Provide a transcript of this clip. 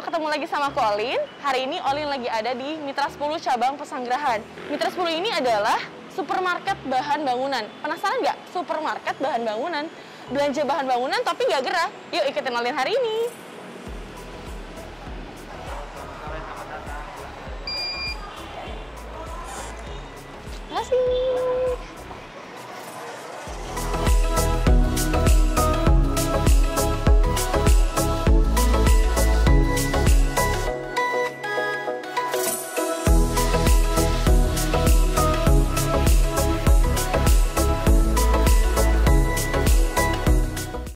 ketemu lagi sama aku Olin. Hari ini Olin lagi ada di Mitra 10 cabang Pesanggerahan. Mitra 10 ini adalah supermarket bahan bangunan. Penasaran nggak? Supermarket bahan bangunan. Belanja bahan bangunan tapi nggak gerah. Yuk ikutin Olin hari ini. Terima kasih.